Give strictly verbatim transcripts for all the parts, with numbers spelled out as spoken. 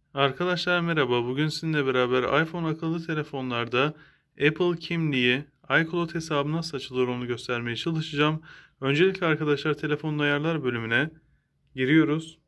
Arkadaşlar merhaba. Bugün sizinle beraber iPhone akıllı telefonlarda Apple kimliği, iCloud hesabı nasıl açılır onu göstermeye çalışacağım. Öncelikle arkadaşlar telefonun ayarlar bölümüne giriyoruz.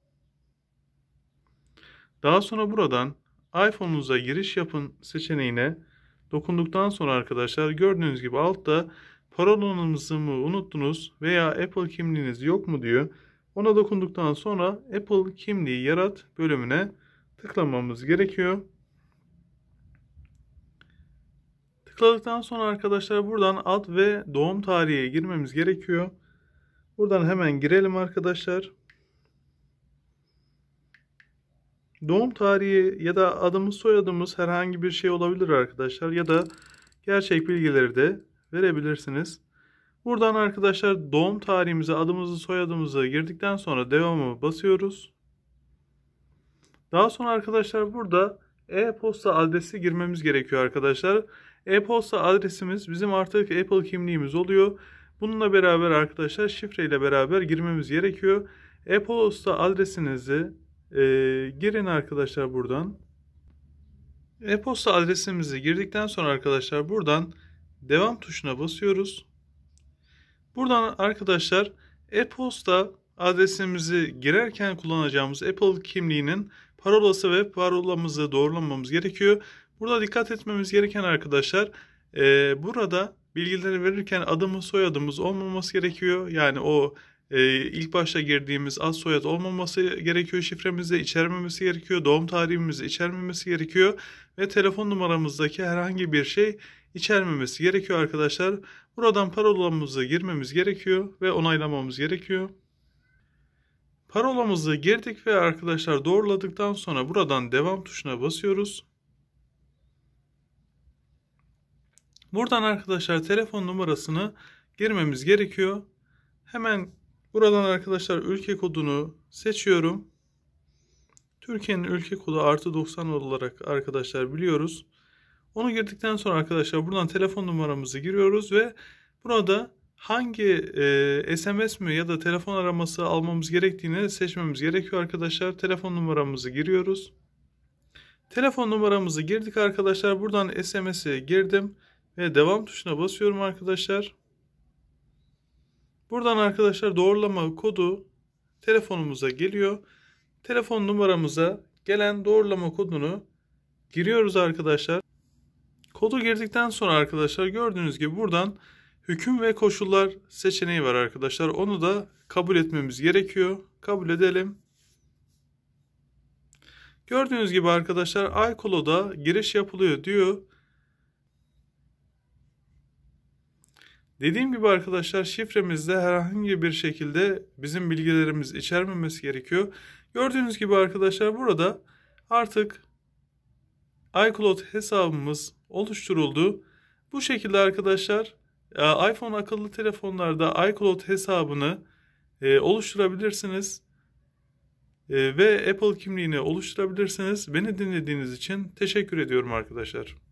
Daha sonra buradan iPhone'unuza giriş yapın seçeneğine dokunduktan sonra arkadaşlar gördüğünüz gibi altta parolanızı mı unuttunuz veya Apple kimliğiniz yok mu diyor. Ona dokunduktan sonra Apple kimliği yarat bölümüne tıklamamız gerekiyor. Tıkladıktan sonra arkadaşlar buradan ad ve doğum tarihi girmemiz gerekiyor. Buradan hemen girelim arkadaşlar. Doğum tarihi ya da adımız soyadımız herhangi bir şey olabilir arkadaşlar. Ya da gerçek bilgileri de verebilirsiniz. Buradan arkadaşlar doğum tarihimizi, adımızı, soyadımızı girdikten sonra devamı basıyoruz. Daha sonra arkadaşlar burada e-posta adresi girmemiz gerekiyor arkadaşlar. E-posta adresimiz bizim artık Apple kimliğimiz oluyor. Bununla beraber arkadaşlar şifreyle beraber girmemiz gerekiyor. E-posta adresinizi e, girin arkadaşlar buradan. E-posta adresimizi girdikten sonra arkadaşlar buradan devam tuşuna basıyoruz. Buradan arkadaşlar e-posta adresimizi girerken kullanacağımız Apple kimliğinin parolası ve parolamızı doğrulamamız gerekiyor. Burada dikkat etmemiz gereken arkadaşlar e, burada bilgileri verirken adımız soyadımız olmaması gerekiyor. Yani o e, ilk başta girdiğimiz ad soyad olmaması gerekiyor. Şifremizi içermemesi gerekiyor. Doğum tarihimizi içermemesi gerekiyor. Ve telefon numaramızdaki herhangi bir şey içermemesi gerekiyor arkadaşlar. Buradan parolamızı girmemiz gerekiyor ve onaylamamız gerekiyor. Parolamızı girdik ve arkadaşlar doğruladıktan sonra buradan devam tuşuna basıyoruz. Buradan arkadaşlar telefon numarasını girmemiz gerekiyor. Hemen buradan arkadaşlar ülke kodunu seçiyorum. Türkiye'nin ülke kodu artı doksan olarak arkadaşlar biliyoruz. Onu girdikten sonra arkadaşlar buradan telefon numaramızı giriyoruz ve burada hangi e, S M S mi ya da telefon araması almamız gerektiğini seçmemiz gerekiyor arkadaşlar. Telefon numaramızı giriyoruz. Telefon numaramızı girdik arkadaşlar. Buradan S M S'i girdim ve devam tuşuna basıyorum arkadaşlar. Buradan arkadaşlar doğrulama kodu telefonumuza geliyor. Telefon numaramıza gelen doğrulama kodunu giriyoruz arkadaşlar. Kodu girdikten sonra arkadaşlar gördüğünüz gibi buradan hüküm ve koşullar seçeneği var arkadaşlar. Onu da kabul etmemiz gerekiyor. Kabul edelim. Gördüğünüz gibi arkadaşlar iCloud'a giriş yapılıyor diyor. Dediğim gibi arkadaşlar şifremizde herhangi bir şekilde bizim bilgilerimiz içermemesi gerekiyor. Gördüğünüz gibi arkadaşlar burada artık iCloud hesabımız oluşturuldu. Bu şekilde arkadaşlar iPhone akıllı telefonlarda iCloud hesabını e, oluşturabilirsiniz e, ve Apple kimliğini oluşturabilirsiniz. Beni dinlediğiniz için teşekkür ediyorum arkadaşlar.